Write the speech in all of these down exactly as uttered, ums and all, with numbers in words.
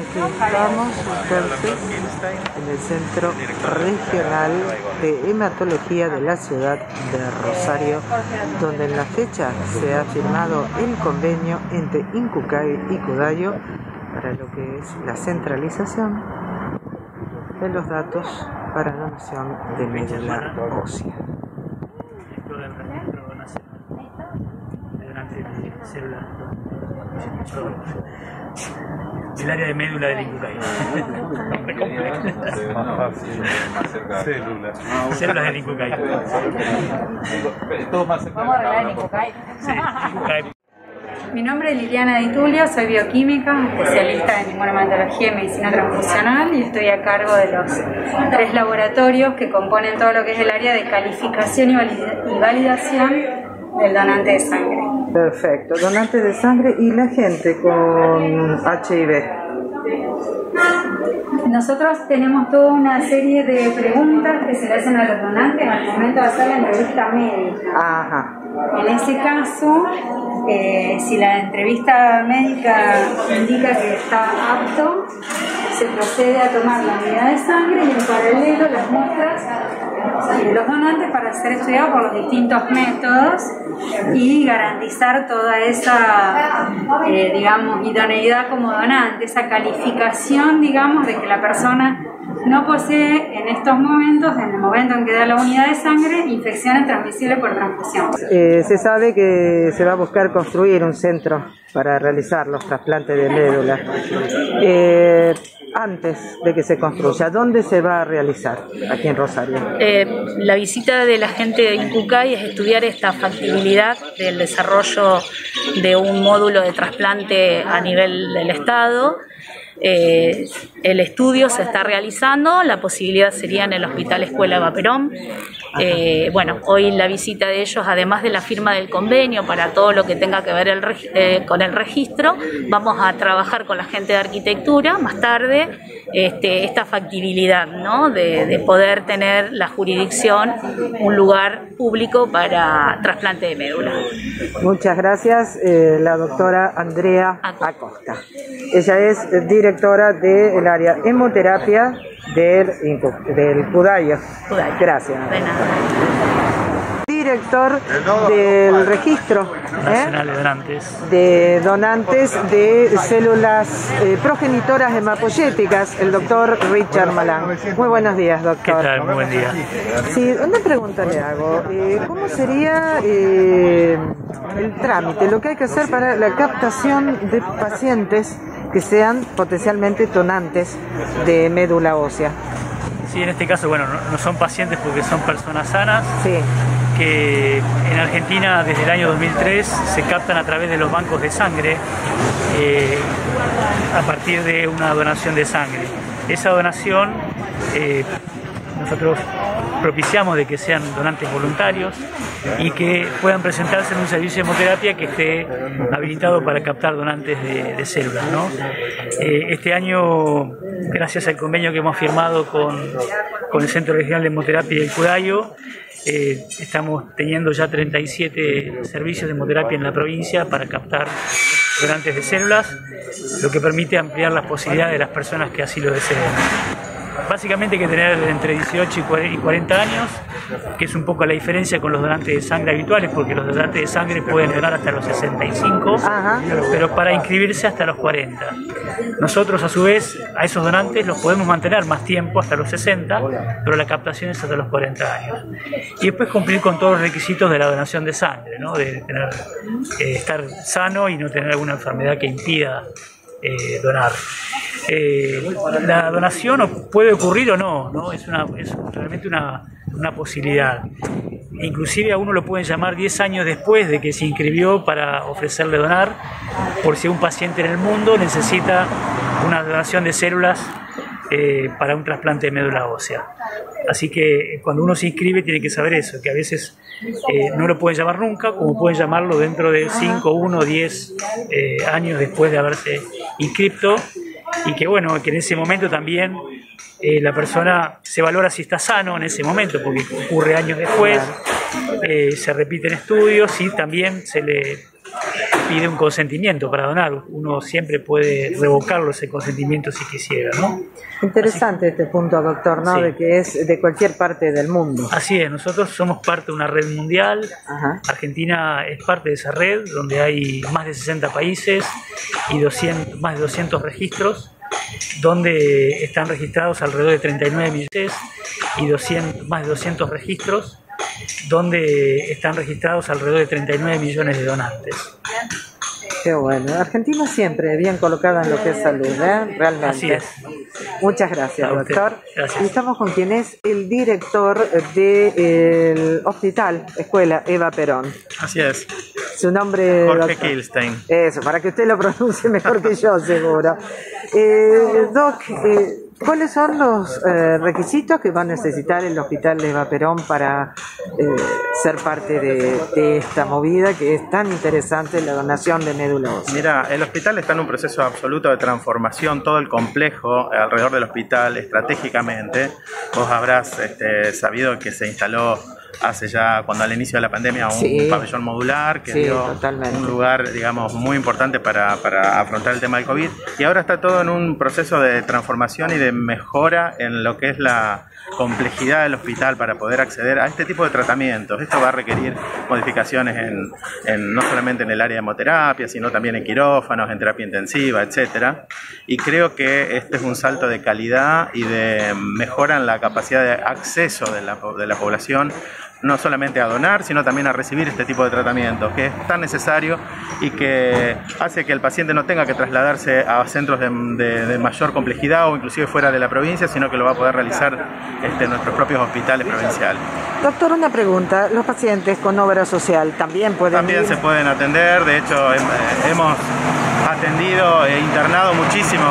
Aquí estamos entonces en el Centro Regional de Hematología de la ciudad de Rosario, donde en la fecha se ha firmado el convenio entre Incucay y Cudayo para lo que es la centralización de los datos para donación de médula ósea. El área de médula del Incucay. Células. Células del Incucay. ¿Vamos a arreglar el Incucay? Sí, Incucay. Mi nombre es Liliana Di Tulio, soy bioquímica, especialista en inmunohematología y medicina transfusional y estoy a cargo de los tres laboratorios que componen todo lo que es el área de calificación y validación del donante de sangre. Perfecto, donantes de sangre y la gente con H I V. Nosotros tenemos toda una serie de preguntas que se le hacen a los donantes al momento de hacer la entrevista médica. Ajá. En ese caso, eh, si la entrevista médica indica que está apto, se procede a tomar la unidad de sangre y en paralelo las muestras de los donantes para ser estudiados por los distintos métodos y garantizar toda esa, eh, digamos, idoneidad como donante, esa calificación, digamos, de que la persona no posee en estos momentos, en el momento en que da la unidad de sangre, infecciones transmisibles por transfusión. Eh, se sabe que se va a buscar construir un centro para realizar los trasplantes de médula. Eh, antes de que se construya, ¿dónde se va a realizar aquí en Rosario? Eh, la visita de la gente de Incucay es estudiar esta factibilidad del desarrollo de un módulo de trasplante a nivel del Estado. Eh, el estudio se está realizando, la posibilidad sería en el Hospital Escuela Eva Perón. Eh, bueno, hoy la visita de ellos, además de la firma del convenio para todo lo que tenga que ver el, eh, con el registro, vamos a trabajar con la gente de arquitectura más tarde este, esta factibilidad, ¿no? de, de poder tener la jurisdicción, un lugar público para trasplante de médula. Muchas gracias, eh, la doctora Andrea Acosta. Ella es directora del área hemoterapia del, del Cudayo. Gracias. De nada. Director del registro Nacional ¿eh? de Donantes. de donantes de células eh, progenitoras hemapoyéticas, el doctor Richard Malán. Muy buenos días, doctor. ¿Qué tal? Muy buen día. Sí, una pregunta le hago. Eh, ¿Cómo sería eh, el trámite, lo que hay que hacer para la captación de pacientes que sean potencialmente donantes de médula ósea? Sí, en este caso, bueno, no, no son pacientes porque son personas sanas. Sí. Que en Argentina desde el año dos mil tres se captan a través de los bancos de sangre eh, a partir de una donación de sangre. Esa donación eh, nosotros propiciamos de que sean donantes voluntarios y que puedan presentarse en un servicio de hemoterapia que esté habilitado para captar donantes de, de células, ¿no? Eh, este año, gracias al convenio que hemos firmado con, con el Centro Regional de Hemoterapia del Cudayo, Eh, estamos teniendo ya treinta y siete servicios de hemoterapia en la provincia para captar donantes de células, lo que permite ampliar las posibilidades de las personas que así lo deseen. Básicamente hay que tener entre dieciocho y cuarenta años, que es un poco la diferencia con los donantes de sangre habituales, porque los donantes de sangre pueden donar hasta los sesenta y cinco, Ajá. pero para inscribirse hasta los cuarenta. Nosotros, a su vez, a esos donantes los podemos mantener más tiempo, hasta los sesenta, pero la captación es hasta los cuarenta años. Y después cumplir con todos los requisitos de la donación de sangre, ¿no? de tener, eh, estar sano y no tener alguna enfermedad que impida eh, donar. Eh, la donación puede ocurrir o no, ¿no? Es, una, es realmente una, una posibilidad. Inclusive a uno lo pueden llamar diez años después de que se inscribió para ofrecerle donar, por si un paciente en el mundo necesita una donación de células eh, para un trasplante de médula ósea. Así que cuando uno se inscribe tiene que saber eso, que a veces eh, no lo pueden llamar nunca, como pueden llamarlo dentro de cinco, uno, diez eh, años después de haberse inscrito, y que bueno, que en ese momento también eh, la persona se valora si está sano en ese momento, porque ocurre años después, eh, se repiten estudios y también se le pide un consentimiento para donar. Uno siempre puede revocarlo ese consentimiento si quisiera, ¿no? Interesante Así, este punto, doctor, ¿no? Sí. De que es de cualquier parte del mundo. Así es, nosotros somos parte de una red mundial. Ajá. Argentina es parte de esa red, donde hay más de sesenta países y doscientos, más de doscientos registros, donde están registrados alrededor de treinta y nueve millones y doscientos, más de doscientos registros, donde están registrados alrededor de treinta y nueve millones de donantes. Qué bueno. Argentina siempre bien colocada en lo que es salud, ¿eh? Realmente. Así es. Muchas gracias, A usted. doctor. Gracias. Y estamos con quien es el director del hospital, escuela Eva Perón. Así es, Su nombre, Jorge doctor. Kielstein. Eso, para que usted lo pronuncie mejor que yo, seguro. Eh, Doc, eh, ¿cuáles son los eh, requisitos que va a necesitar el Hospital Eva Perón para eh, ser parte de, de esta movida que es tan interesante, la donación de médula ósea? Mira, el hospital está en un proceso absoluto de transformación, todo el complejo alrededor del hospital estratégicamente. Vos habrás este, sabido que se instaló hace ya, cuando al inicio de la pandemia, un Sí. pabellón modular que Sí, dio totalmente. un lugar, digamos, muy importante para, para afrontar el tema del COVID. Y ahora está todo en un proceso de transformación y de mejora en lo que es la complejidad del hospital para poder acceder a este tipo de tratamientos. Esto va a requerir modificaciones en, en no solamente en el área de hemoterapia, sino también en quirófanos, en terapia intensiva, etcétera. Y creo que este es un salto de calidad y de mejora en la capacidad de acceso de la, de la población, no solamente a donar, sino también a recibir este tipo de tratamientos, que es tan necesario y que hace que el paciente no tenga que trasladarse a centros de, de, de mayor complejidad o inclusive fuera de la provincia, sino que lo va a poder realizar este, en nuestros propios hospitales provinciales. Doctor, una pregunta. ¿Los pacientes con obra social también pueden También ir? se pueden atender, de hecho hem- hemos atendido e internado muchísimos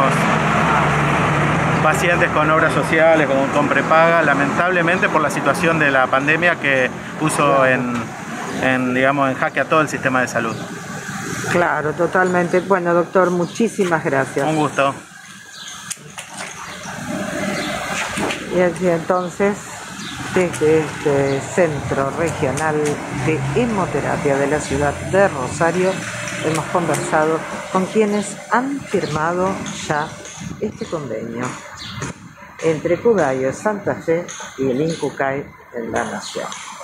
pacientes con obras sociales, con, con prepaga, lamentablemente por la situación de la pandemia que puso en, en, digamos, en jaque a todo el sistema de salud. Claro, totalmente. Bueno, doctor, muchísimas gracias. Un gusto. Y así entonces, desde este Centro Regional de Hemoterapia de la ciudad de Rosario, hemos conversado con quienes han firmado ya este convenio entre Cudayo, Santa Fe y el INCUCAI en la Nación.